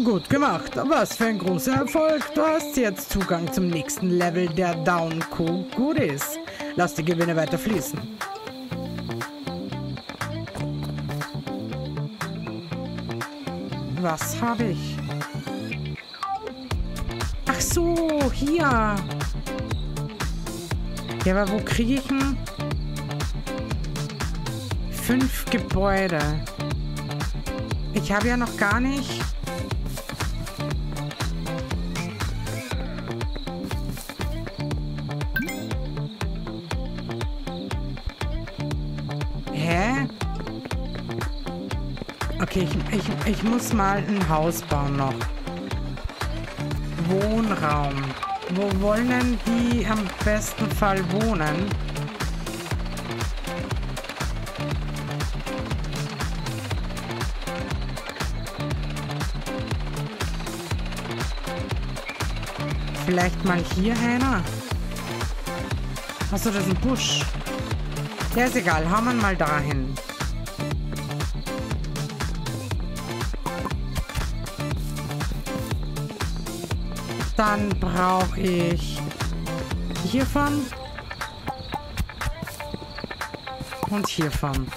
Gut gemacht. Was für ein großer Erfolg. Du hast jetzt Zugang zum nächsten Level der Down Co. Goodies. Lass die Gewinne weiter fließen. Was habe ich? Ach so, hier. Ja, aber wo kriege ich denn? 5 Gebäude. Ich habe ja noch gar nicht... Hä? Okay, ich muss mal ein Haus bauen noch. Wohnraum. Wo wollen denn die am besten Fall wohnen? Vielleicht mal hier einer? Achso, das ist ein Busch. Ja, ist egal. Hauen wir mal dahin. Dann brauche ich hiervon und hiervon.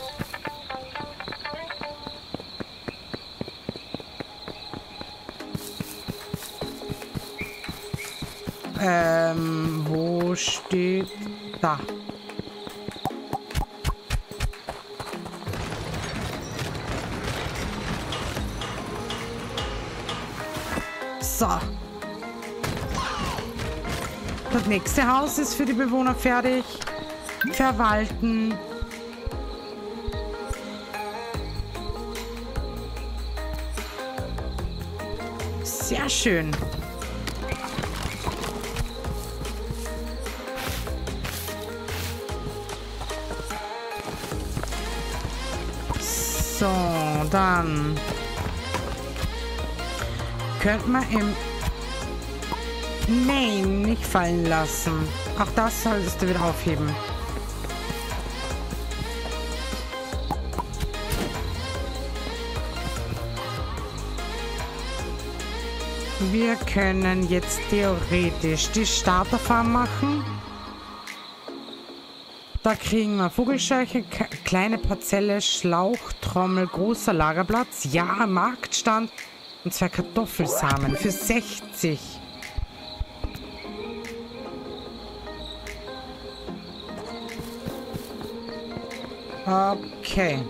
Wo steht... Da. So. Das nächste Haus ist für die Bewohner fertig. Verwalten. Sehr schön. So, dann könnte man im... Nein, nicht fallen lassen. Auch das solltest du wieder aufheben. Wir können jetzt theoretisch die Starterfarm machen. Da kriegen wir Vogelscheuche, kleine Parzelle, Schlauch, Trommel, großer Lagerplatz, ja, Marktstand und 2 Kartoffelsamen für 60. Okay.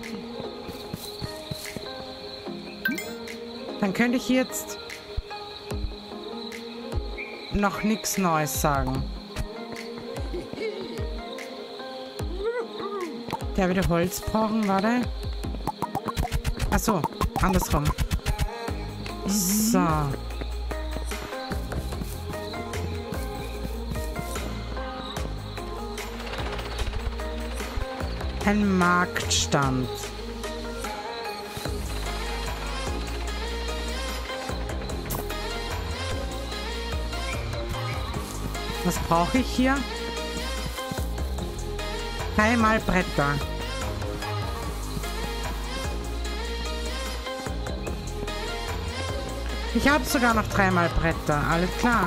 Dann könnte ich jetzt noch nichts Neues sagen. Der wieder Holz brauchen, warte. Achso, andersrum. So. Ein Marktstand. Was brauche ich hier? 3 mal Bretter. Ich habe sogar noch 3 mal Bretter. Alles klar.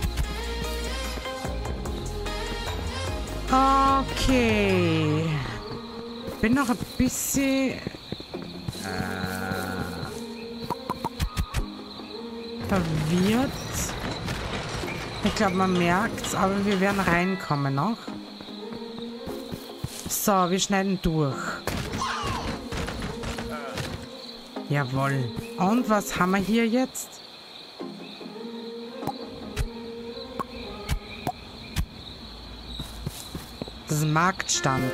Okay. Bin noch ein bisschen... verwirrt. Ich glaube, man merkt's, aber wir werden reinkommen noch. So, wir schneiden durch. Jawohl. Und was haben wir hier jetzt? Das ist ein Marktstand.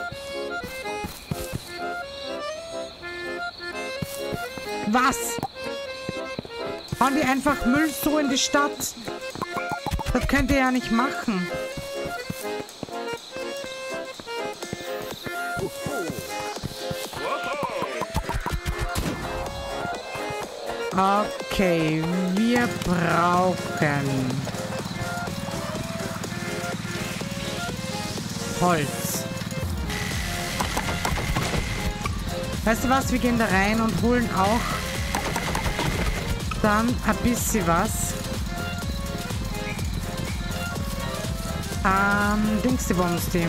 Was? Hauen die einfach Müll so in die Stadt? Das könnt ihr ja nicht machen. Okay, wir brauchen Holz. Weißt du was? Wir gehen da rein und holen auch Dann ein bisschen was. Dings die Bombs, die.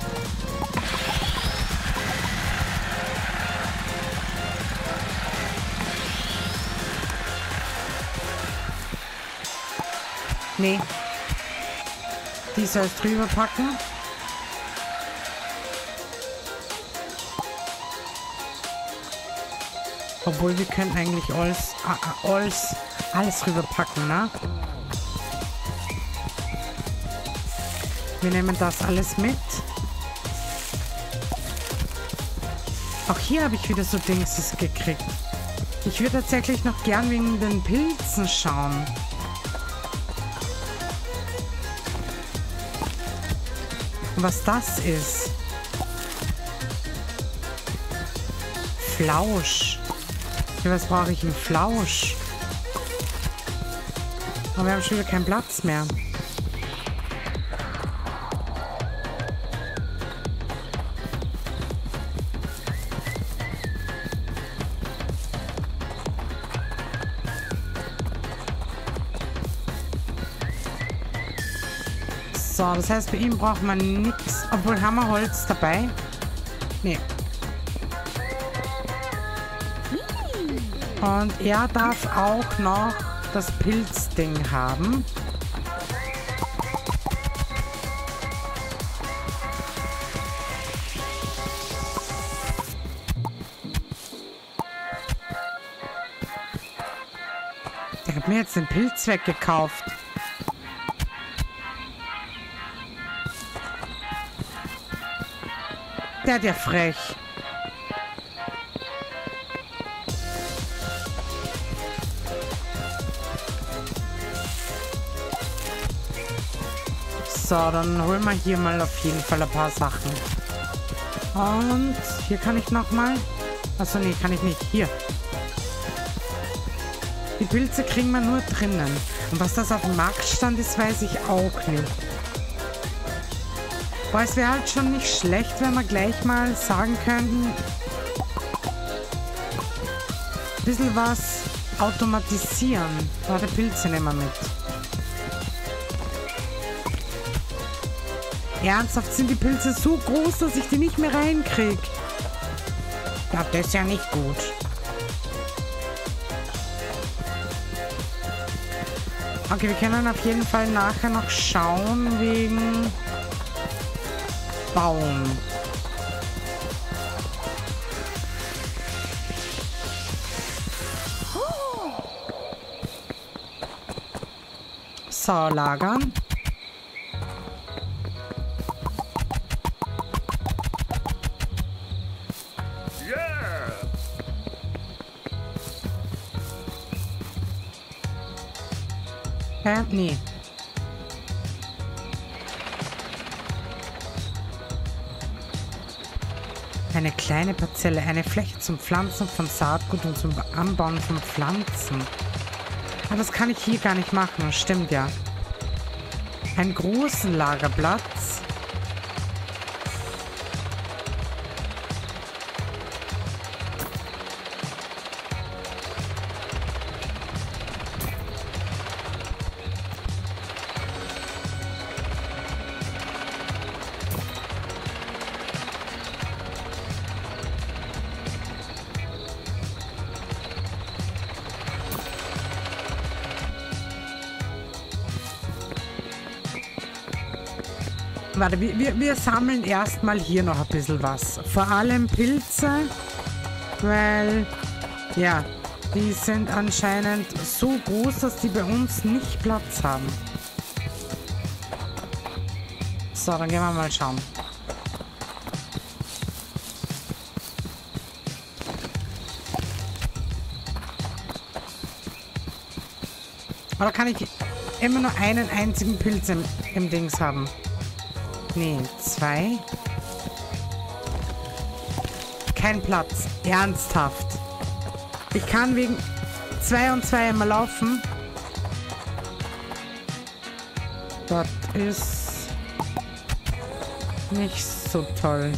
Nee. Die soll es drüber packen. Obwohl wir können eigentlich alles rüber packen, ne? Wir nehmen das alles mit. Auch hier habe ich wieder so Dingses gekriegt. Ich würde tatsächlich noch gern wegen den Pilzen schauen. Was das ist. Flausch. Ja, was brauche ich? Ein Flausch. Aber wir haben schon wieder keinen Platz mehr. So, das heißt, bei ihm braucht man nichts. Obwohl, haben wir Holz dabei? Nee. Und er darf auch noch das Pilzding haben. Der hat mir jetzt den Pilz weggekauft. Der hat ja frech. So, dann holen wir hier mal auf jeden Fall ein paar Sachen. Und hier kann ich nochmal. Achso, nee, kann ich nicht. Hier. Die Pilze kriegen wir nur drinnen. Und was das auf dem Marktstand ist, weiß ich auch nicht. Aber es wäre halt schon nicht schlecht, wenn wir gleich mal sagen könnten, ein bisschen was automatisieren. Warte, Pilze nehmen wir mit. Ernsthaft, sind die Pilze so groß, dass ich die nicht mehr reinkriege? Ja, das ist ja nicht gut. Okay, wir können auf jeden Fall nachher noch schauen wegen Baum. So, lagern. Nee. Eine kleine Parzelle, eine Fläche zum Pflanzen von Saatgut und zum Anbauen von Pflanzen. Aber das kann ich hier gar nicht machen, das stimmt ja. Einen großen Lagerplatz. Warte, wir sammeln erstmal hier noch ein bisschen was. Vor allem Pilze, weil, ja, die sind anscheinend so groß, dass die bei uns nicht Platz haben. So, dann gehen wir mal schauen. Oder kann ich immer nur einen einzigen Pilz im Dings haben? Nee, 2. Kein Platz. Ernsthaft. Ich kann wegen 2 und 2 immer laufen. Das ist nicht so toll.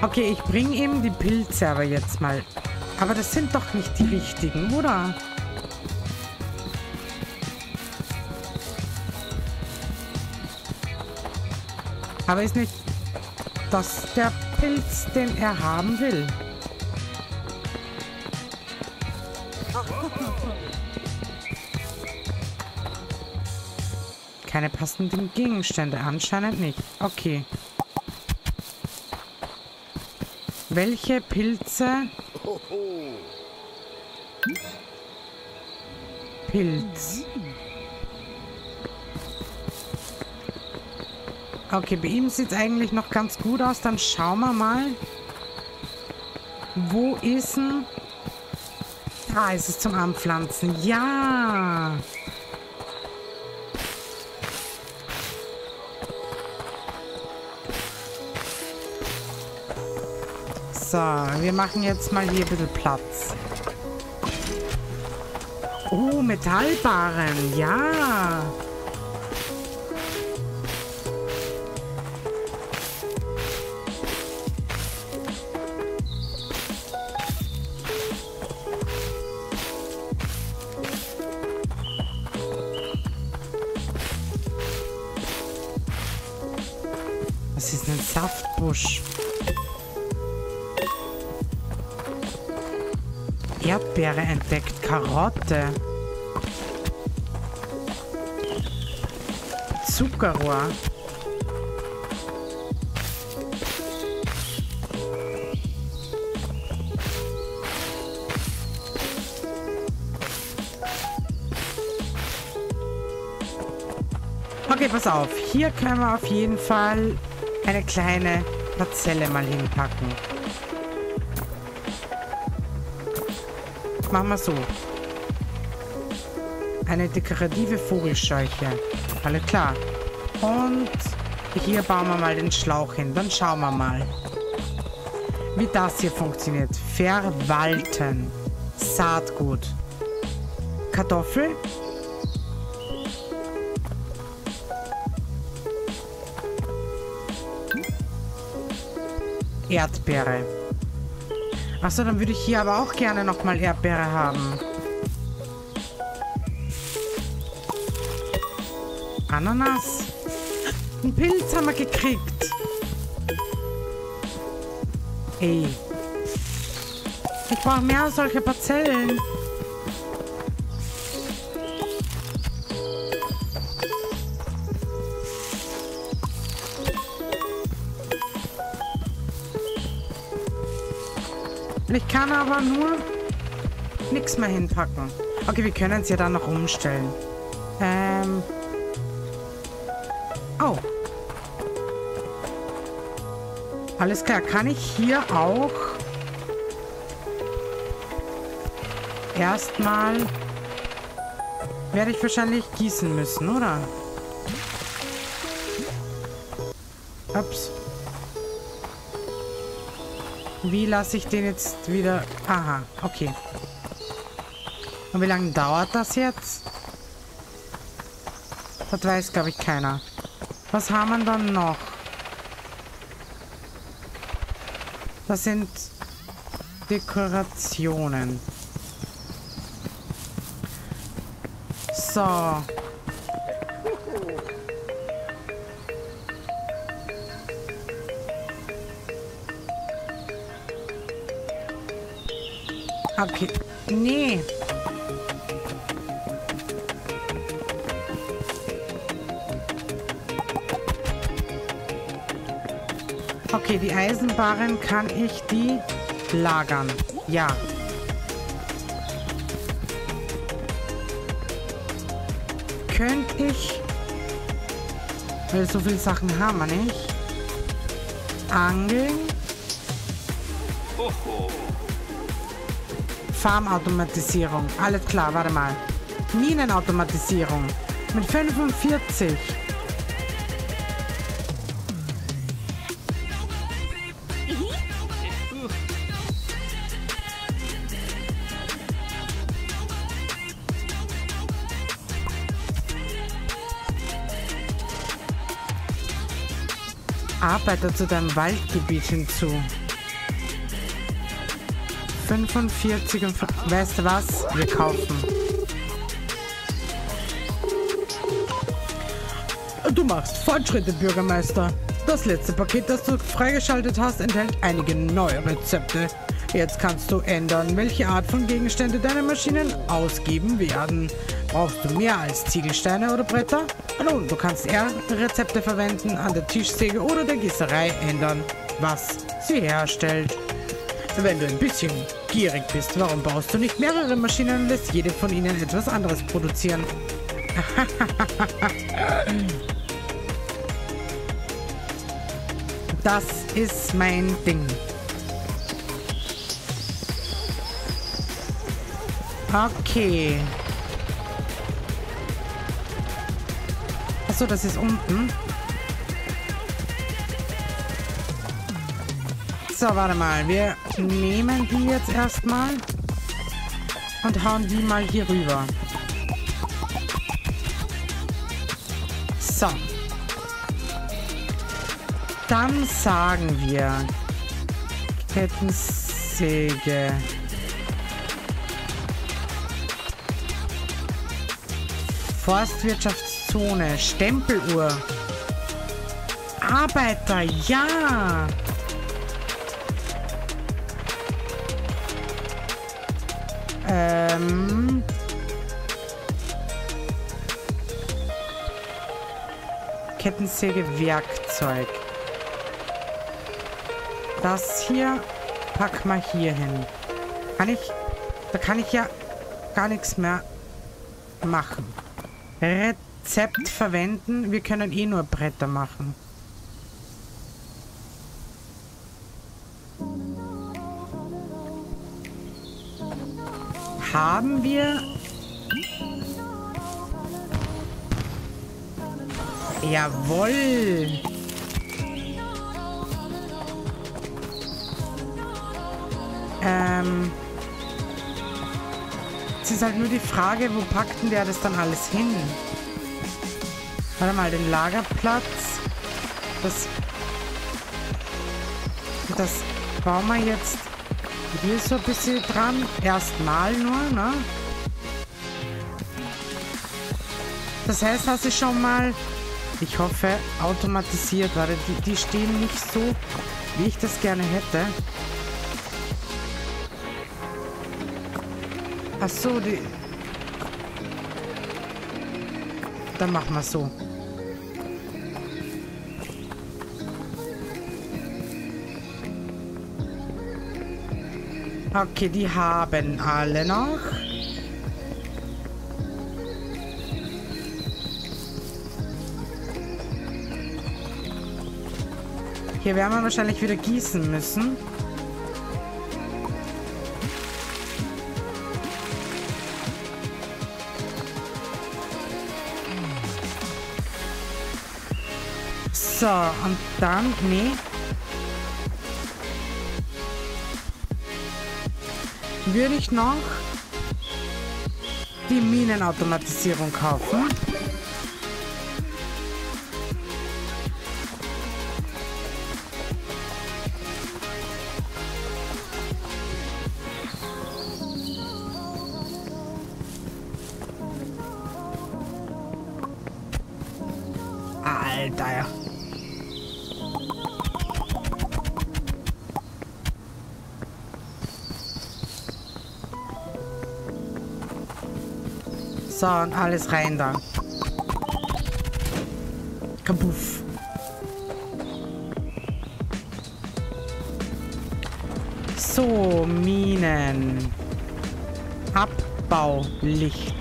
Okay, ich bringe ihm die Pilze aber jetzt mal. Aber das sind doch nicht die richtigen, oder? Aber ist nicht das der Pilz, den er haben will? Keine passenden Gegenstände, anscheinend nicht. Okay. Welche Pilze? Pilz. Okay, bei ihm sieht es eigentlich noch ganz gut aus. Dann schauen wir mal. Wo ist denn? Da ist es zum Anpflanzen. Ja! So, wir machen jetzt mal hier ein bisschen Platz. Oh, Metallbarren. Ja! Das ist ein Saftbusch. Erdbeere entdeckt. Karotte. Zuckerrohr. Okay, pass auf. Hier können wir auf jeden Fall eine kleine Parzelle mal hinpacken. Machen wir so. Eine dekorative Vogelscheuche. Alles klar. Und hier bauen wir mal den Schlauch hin. Dann schauen wir mal, wie das hier funktioniert. Verwalten. Saatgut. Kartoffel. Erdbeere. Achso, dann würde ich hier aber auch gerne nochmal Erdbeere haben. Ananas. Einen Pilz haben wir gekriegt. Ey. Ich brauche mehr solche Parzellen. Ich kann aber nur nichts mehr hinpacken. Okay, wir können es ja dann noch umstellen. Oh. Alles klar. Kann ich hier auch erstmal werde ich wahrscheinlich gießen müssen, oder? Ups. Wie lasse ich den jetzt wieder... Aha, okay. Und wie lange dauert das jetzt? Das weiß, glaube ich, keiner. Was haben wir dann noch? Das sind Dekorationen. So. Okay. Nee. Okay, die Eisenbarren kann ich die lagern. Ja. Könnte ich... Weil so viele Sachen haben wir nicht. Angeln. Farmautomatisierung. Alles klar, warte mal. Minenautomatisierung. Mit 45. Arbeiter zu deinem Waldgebiet hinzu. 45 und... Weißt du was? Wir kaufen. Du machst Fortschritte, Bürgermeister. Das letzte Paket, das du freigeschaltet hast, enthält einige neue Rezepte. Jetzt kannst du ändern, welche Art von Gegenstände deine Maschinen ausgeben werden. Brauchst du mehr als Ziegelsteine oder Bretter? Nun, du kannst eher Rezepte verwenden, an der Tischsäge oder der Gießerei ändern, was sie herstellt. Wenn du ein bisschen gierig bist, warum baust du nicht mehrere Maschinen und lässt jede von ihnen etwas anderes produzieren? Das ist mein Ding. Okay. Achso, das ist unten. So, warte mal. Wir nehmen die jetzt erstmal und hauen die mal hier rüber. So. Dann sagen wir Kettensäge. Forstwirtschaftszone. Stempeluhr. Arbeiter, ja. Kettensäge, Werkzeug. Das hier pack mal hier hin. Da kann ich ja gar nichts mehr machen. Rezept verwenden. Wir können eh nur Bretter machen. Haben wir... Jawohl! Es ist halt nur die Frage, wo packt denn der das dann alles hin? Warte mal, den Lagerplatz. Das bauen wir jetzt hier so ein bisschen dran. Erstmal nur, ne? Das heißt, hast du schon mal, ich hoffe, automatisiert, weil die stehen nicht so, wie ich das gerne hätte. Ach so, die... Dann machen wir so. Okay, die haben alle noch. Hier werden wir wahrscheinlich wieder gießen müssen. So, und dann, nee. Würde ich noch die Minenautomatisierung kaufen. Alter. So, und alles rein da. Kapuff. So, Minen. Abbaulicht.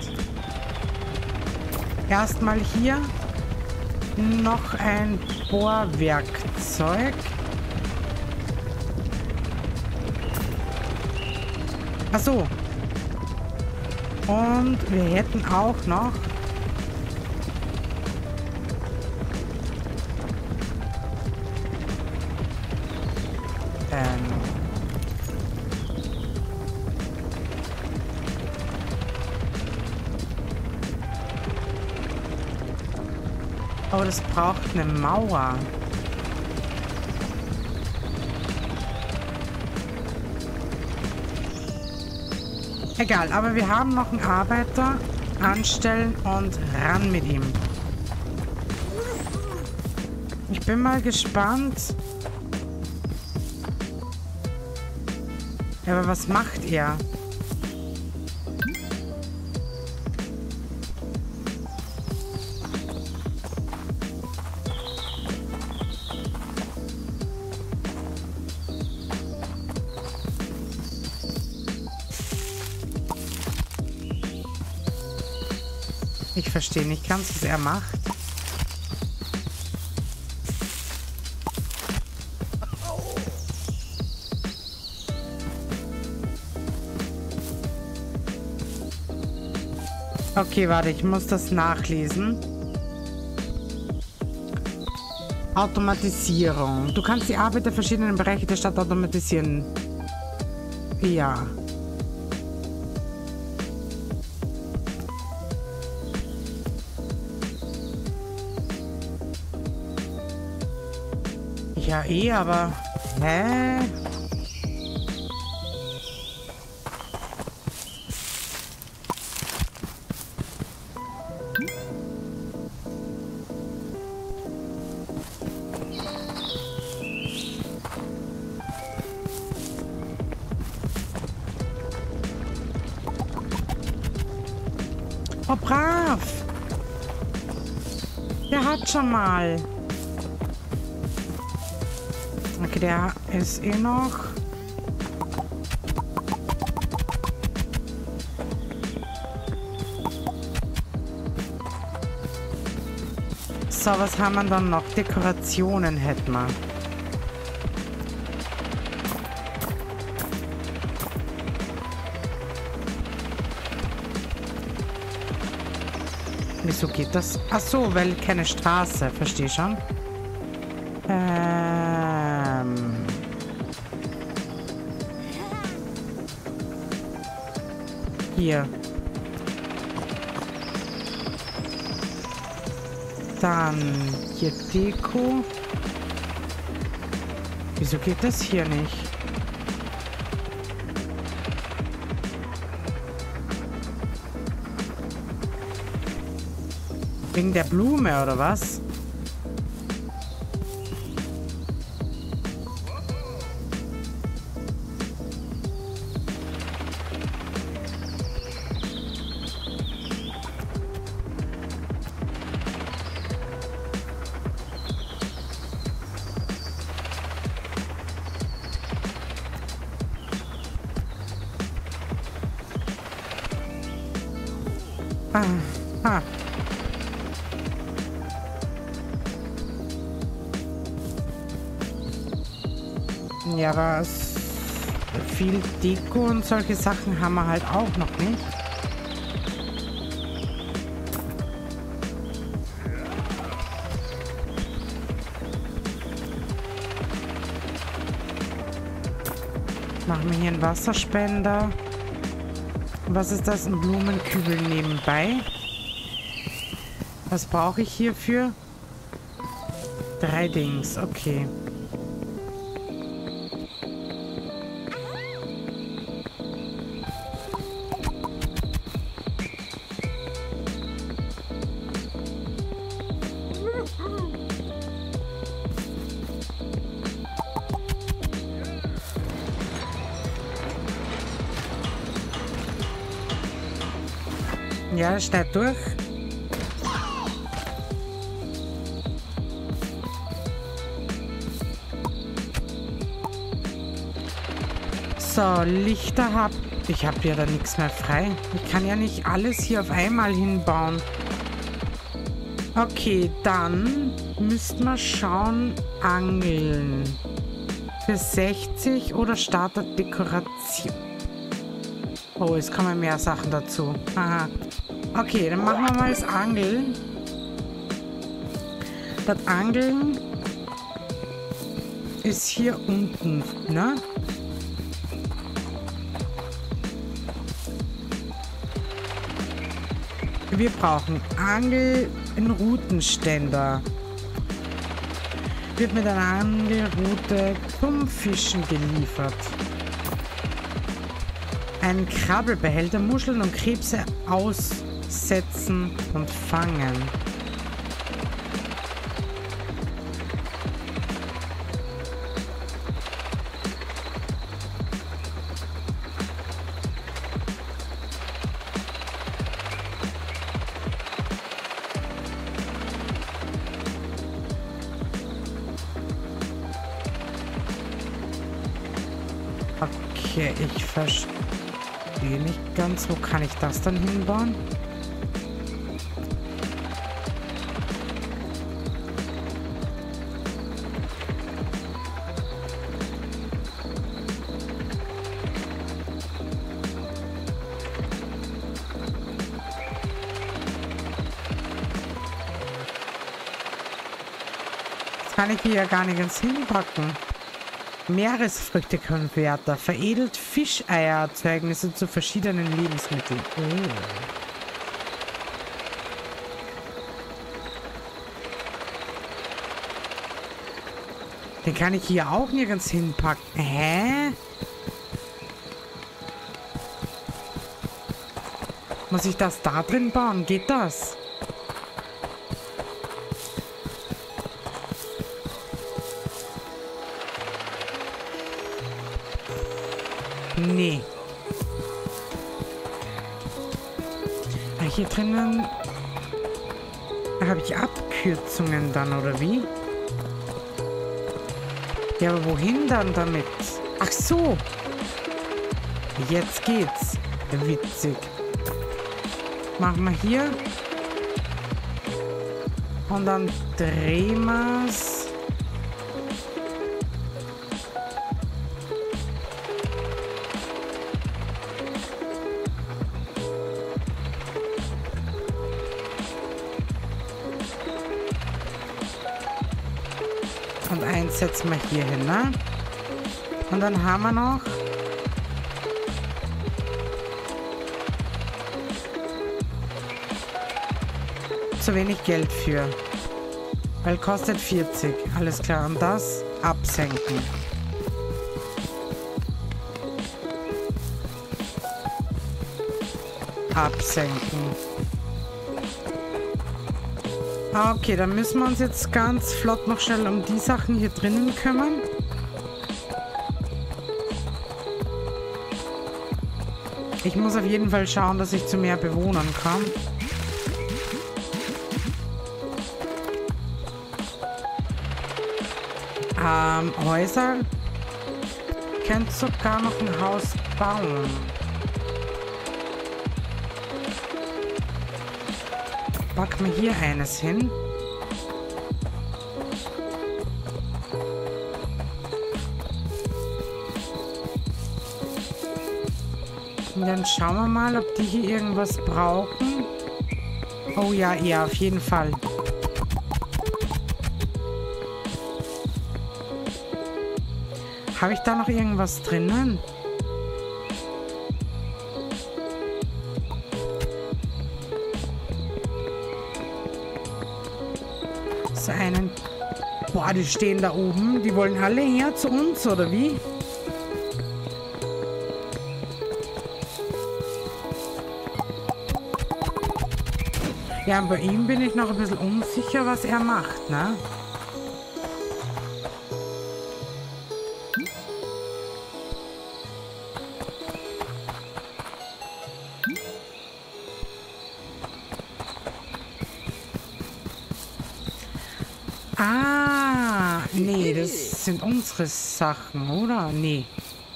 Erstmal hier noch ein Bohrwerkzeug. Ach so. Und wir hätten auch noch aber das braucht eine Mauer. Egal, aber wir haben noch einen Arbeiter. Anstellen und ran mit ihm. Ich bin mal gespannt. Aber was macht er? Ich verstehe nicht ganz, was er macht. Okay, warte, ich muss das nachlesen. Automatisierung. Du kannst die Arbeit der verschiedenen Bereiche der Stadt automatisieren. Ja. Ja, aber... Hä? Oh, brav! Der hat schon mal... Okay, der ist eh noch. So, was haben wir dann noch? Dekorationen hätten wir. Wieso geht das? Ach so, weil keine Straße. Verstehe schon. Hier. Dann hier Deko. Wieso geht das hier nicht? Wegen der Blume oder was? Ah. Ja, aber viel Deko und solche Sachen haben wir halt auch noch nicht. Machen wir hier einen Wasserspender. Was ist das? Ein Blumenkübel nebenbei. Was brauche ich hierfür? 3 Dings, okay. Ja, schnell durch. So, Lichter hab... Ich habe ja da nichts mehr frei. Ich kann ja nicht alles hier auf einmal hinbauen. Okay, dann müssten wir schauen. Angeln. Für 60 oder startet Dekoration. Oh, es kommen mehr Sachen dazu. Aha. Okay, dann machen wir mal das Angeln. Das Angeln ist hier unten, ne? Wir brauchen einen Routenständer. Wird mit einer Angelroute zum Fischen geliefert. Einen Krabbelbehälter, Muscheln und Krebse aussetzen und fangen. Okay, ich verstehe nicht ganz. Wo kann ich das dann hinbauen? Das kann ich hier ja gar nirgends hinpacken. Meeresfrüchtekonverter. Veredelt Fischeiererzeugnisse zu verschiedenen Lebensmitteln. Oh. Den kann ich hier auch nirgends hinpacken. Hä? Muss ich das da drin bauen? Geht das? Nee. Hier drinnen habe ich Abkürzungen dann, oder wie? Ja, aber wohin dann damit? Ach so. Jetzt geht's. Witzig. Machen wir hier. Und dann drehen wir es. Und eins setzen wir hier hin, ne? Und dann haben wir noch zu wenig Geld für. Weil kostet 40. Alles klar. Und das absenken. Absenken. Okay, dann müssen wir uns jetzt ganz flott noch schnell um die Sachen hier drinnen kümmern. Ich muss auf jeden Fall schauen, dass ich zu mehr Bewohnern komme. Häuser. Könnt sogar noch ein Haus bauen. Packen wir hier eines hin. Und dann schauen wir mal, ob die hier irgendwas brauchen. Oh ja, ja, auf jeden Fall. Habe ich da noch irgendwas drinnen? So einen... Boah, die stehen da oben. Die wollen alle her zu uns, oder wie? Ja, bei ihm bin ich noch ein bisschen unsicher, was er macht, ne? Ah, nee, das sind unsere Sachen, oder? Nee.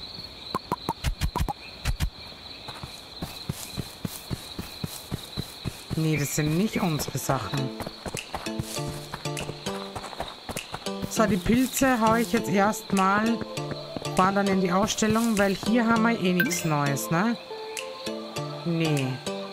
Nee, das sind nicht unsere Sachen. So, die Pilze haue ich jetzt erstmal, fahren dann in die Ausstellung, weil hier haben wir eh nichts Neues, ne? Nee.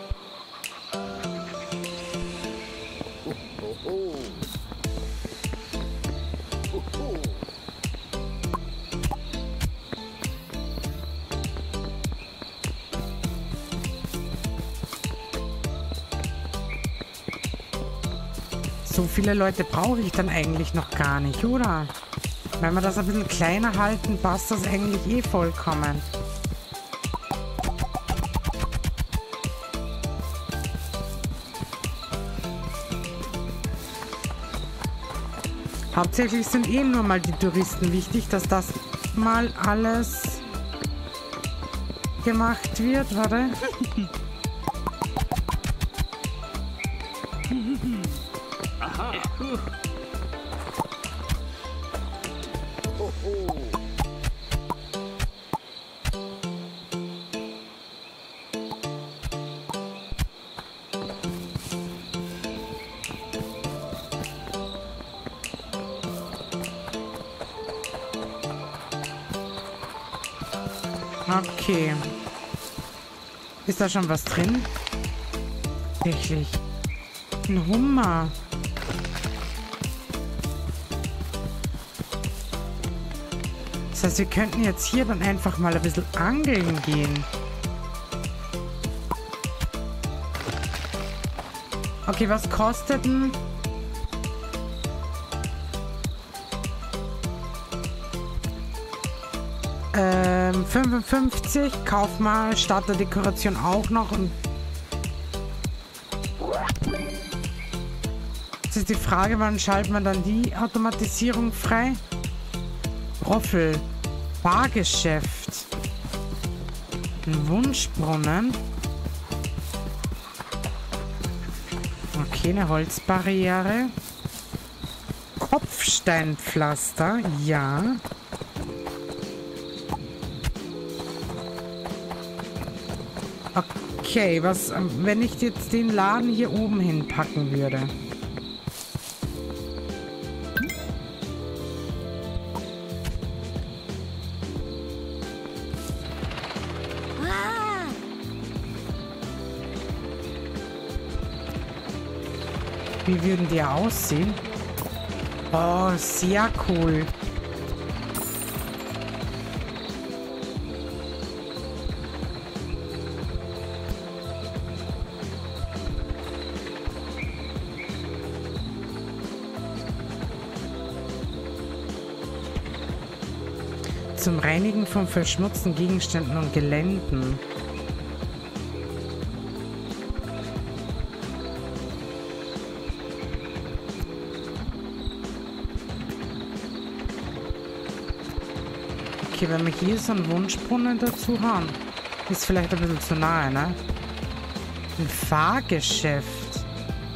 So viele Leute brauche ich dann eigentlich noch gar nicht, oder? Wenn wir das ein bisschen kleiner halten, passt das eigentlich eh vollkommen. Hauptsächlich sind eh nur mal die Touristen wichtig, dass das mal alles gemacht wird. Warte. Okay. Ist da schon was drin? Wirklich. Ein Hummer. Das heißt, wir könnten jetzt hier dann einfach mal ein bisschen angeln gehen. Okay, was kostet denn? Ähm, 55. Kauf mal Starterdekoration auch noch. Und jetzt ist die Frage, wann schaltet man dann die Automatisierung frei? Roffel. Bargeschäft. Ein Wunschbrunnen. Okay, eine Holzbarriere. Kopfsteinpflaster. Ja. Okay, was, wenn ich jetzt den Laden hier oben hinpacken würde? Wie würden die aussehen? Oh, sehr cool. Zum Reinigen von verschmutzten Gegenständen und Geländen. Okay, wenn wir hier so einen Wunschbrunnen dazu haben, ist vielleicht ein bisschen zu nahe, ne? Ein Fahrgeschäft.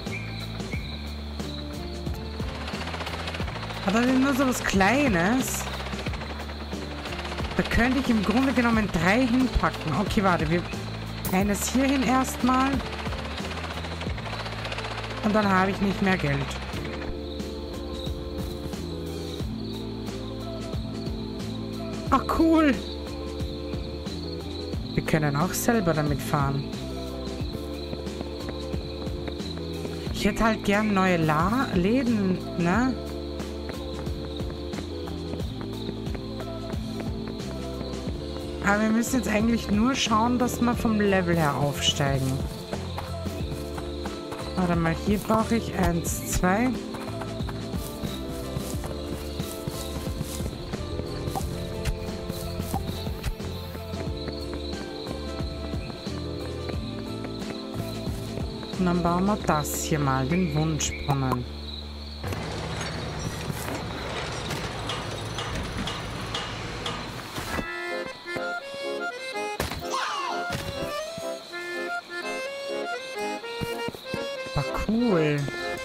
Hat er denn nur so was Kleines? Da könnte ich im Grunde genommen 3 hinpacken. Okay, warte, wir eines hierhin erstmal. Und dann habe ich nicht mehr Geld. Ach, cool. Wir können auch selber damit fahren. Ich hätte halt gern neue Läden, ne? Aber wir müssen jetzt eigentlich nur schauen, dass wir vom Level her aufsteigen. Warte mal, hier brauche ich 1, 2. Und dann bauen wir das hier mal, den Wunschbrunnen. War cool.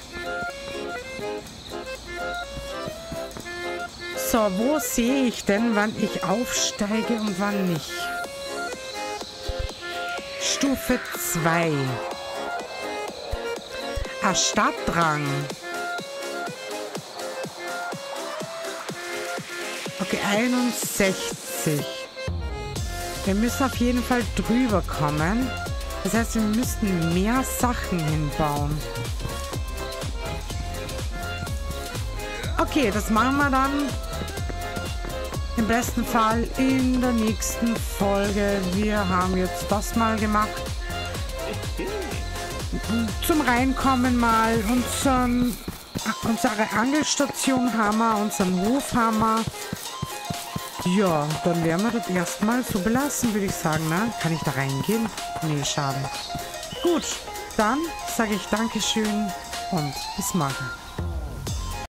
So, wo sehe ich denn, wann ich aufsteige und wann nicht? Stufe 2. Ah, Stadtrang. Okay, 61. Wir müssen auf jeden Fall drüber kommen. Das heißt, wir müssten mehr Sachen hinbauen. Okay, das machen wir dann im besten Fall in der nächsten Folge. Wir haben jetzt das mal gemacht. Zum Reinkommen mal unsere Angelstation haben wir, unseren Hof haben wir. Ja, dann werden wir das erstmal so belassen, würde ich sagen, ne? Kann ich da reingehen? Nee, schade. Gut, dann sage ich Dankeschön und bis morgen.